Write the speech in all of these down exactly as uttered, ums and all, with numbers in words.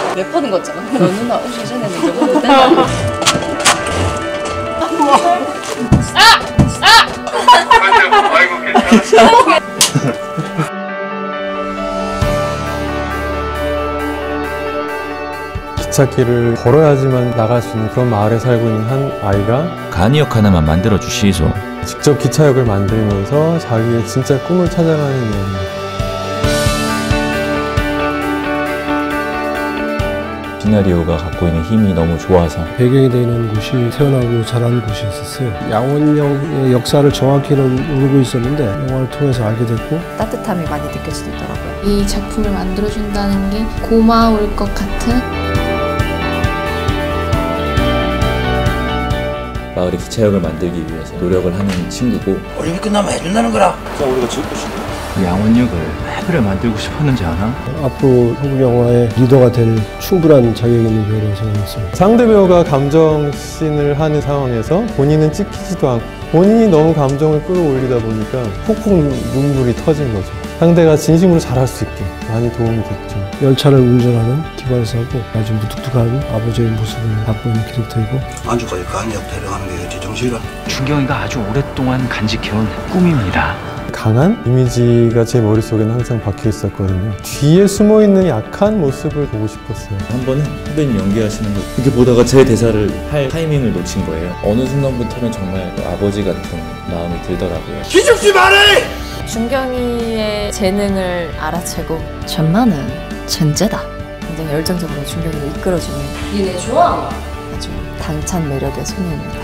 래퍼는 거잖아. 너 누나 오셔 전에는 이제 먹어도 된다. 아! 아! 아이고 괜찮아. 기찻길을 걸어야지만 나갈 수 있는 그런 마을에 살고 있는 한 아이가 간이역 하나만 만들어 주시소. 직접 기차역을 만들면서 자기의 진짜 꿈을 찾아가는 이야기입니다. 시나리오가 갖고 있는 힘이 너무 좋아서 배경이 되는 곳이 태어나고 자란 곳이었어요. 양원역의 역사를 정확히는 모르고 있었는데 영화를 통해서 알게 됐고 따뜻함이 많이 느껴지더라고요. 이 작품을 만들어준다는 게 고마울 것 같은 마을의 기차역을 만들기 위해서 노력을 하는 친구고 올림픽 끝나면 해준다는 거라. 그냥 우리가 지을 것인데 양원역을 왜 그래 만들고 싶었는지 아나? 앞으로 한국 영화의 리더가 될 충분한 자격이 있는 배우라고 생각했습니다. 상대 배우가 감정씬을 하는 상황에서 본인은 찍히지도 않고 본인이 너무 감정을 끌어올리다 보니까 폭풍 눈물이 터진 거죠. 상대가 진심으로 잘할 수 있게 많이 도움이 됐죠. 열차를 운전하는 기관사고 아주 무뚝뚝한 아버지의 모습을 갖고 있는 캐릭터이고 안주까지 간역 데려가는 게 제정신이라. 준경이가 아주 오랫동안 간직해온 꿈입니다. 강한 이미지가 제 머릿속에는 항상 박혀 있었거든요. 뒤에 숨어있는 약한 모습을 보고 싶었어요. 한 번은 선배님 연기하시는 거 그렇게 보다가 제 대사를 할 타이밍을 놓친 거예요. 어느 순간부터는 정말 아버지 같은 마음이 들더라고요. 기죽지 말해! 준경이의 재능을 알아채고 전만은 천재다. 굉장히 열정적으로 준경이를 이끌어주는 니네 좋아? 아주 당찬 매력의 소녀입니다.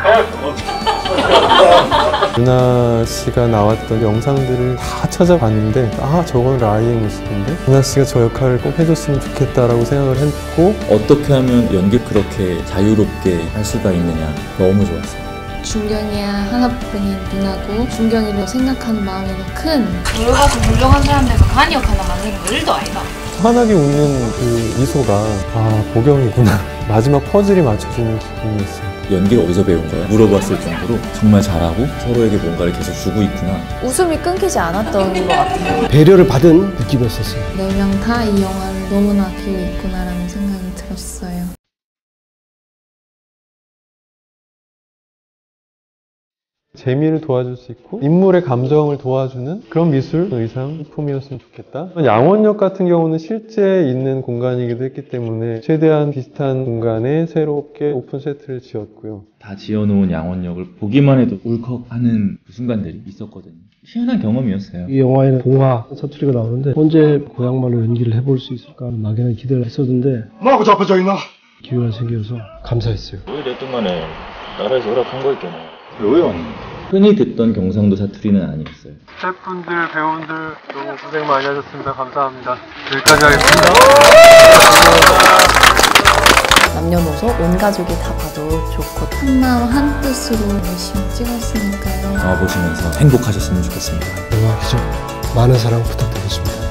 유나 씨가 나왔던 영상들을 다 찾아봤는데 아 저건 라이의 모습인데 유나 씨가 저 역할을 꼭 해줬으면 좋겠다라고 생각을 했고 어떻게 하면 연기를 그렇게 자유롭게 할 수가 있느냐 너무 좋았어요. 준경이야 하나뿐인 누나고 준경이를 생각하는 마음이 더 큰 여기 가서 훌륭한 사람들과 간이역 하나 만드는 거 일도 아니다. 환하게 웃는 그 미소가 아 보경이구나. 마지막 퍼즐이 맞춰지는 기분이었어요. 연기를 어디서 배운 거야? 물어봤을 정도로 정말 잘하고 서로에게 뭔가를 계속 주고 있구나. 웃음이 끊기지 않았던 것 같아요. 배려를 받은 느낌이었었어요. 네 명 다 이 영화를 너무나 아끼고 있구나라는 생각이 들었어요. 재미를 도와줄 수 있고 인물의 감정을 도와주는 그런 미술, 의상, 소품이었으면 좋겠다. 양원역 같은 경우는 실제 있는 공간이기도 했기 때문에 최대한 비슷한 공간에 새롭게 오픈 세트를 지었고요. 다 지어놓은 양원역을 보기만 해도 울컥하는 그 순간들이 있었거든요. 희한한 경험이었어요. 이 영화에는 동화 사투리가 나오는데 언제 고향말로 연기를 해볼 수 있을까 막연한 기대를 했었는데 뭐하고 자빠져 있나? 기회가 생겨서 감사했어요. 왜 됐든 간에 나라에서 허락한 거였잖아. 왜 왔니? 흔히 듣던 경상도 사투리는 아니었어요. 스태프분들, 배우분들 너무 고생 많이 하셨습니다. 감사합니다. 여기까지 하겠습니다. 남녀노소 온 가족이 다 봐도 좋고 한마음 한뜻으로 열심히 찍었으니까요. 영화 보시면서 행복하셨으면 좋겠습니다. 영화 기적 많은 사랑 부탁드리겠습니다.